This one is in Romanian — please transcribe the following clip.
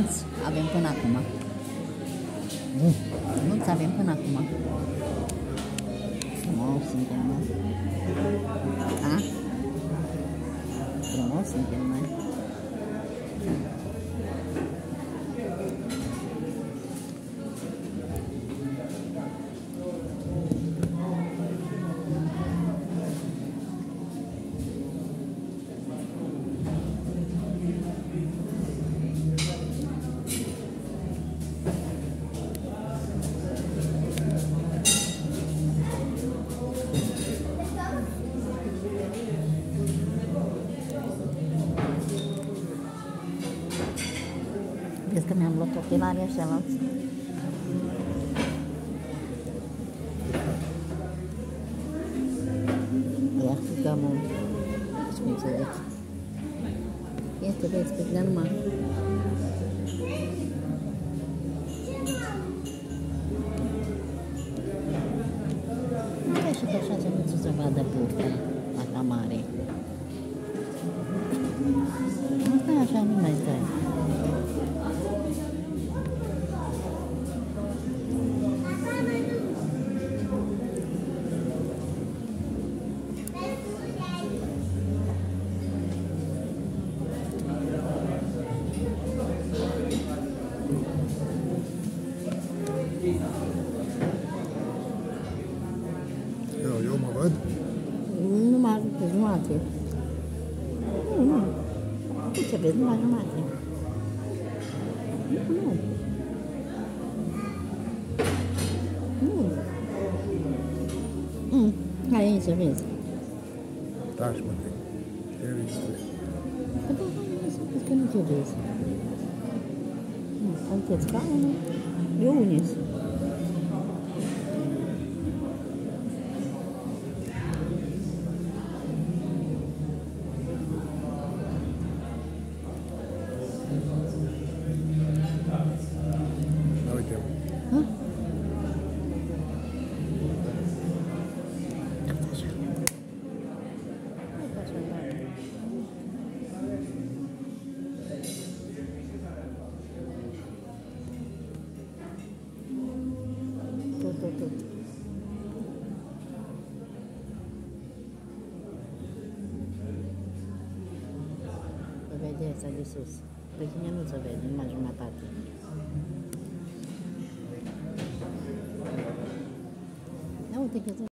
Mulți avem până acum. Mulți avem până acum. Frumos suntem noi. A? Frumos suntem noi. Vezi că mi-am luat ochelarii așa la ia cu camul. Cum să zic. Este, vezi, pe dar numai. Nu vezi și că așa se vadă burta, așa mare. Nu stai așa, nu mai stai. Eu mă văd? Numai jumate. Nu. Ce vezi? Numai jumate. Nu. Nu. Hai aici să vezi. Taci, mă, ce vezi? Păi da, hai să vezi că nu te vezi. Uite-ți scaunul. Eu unis. Tot. Se vede asta de sus. Pe tine nu se vede, numai jumătate. Ia uite că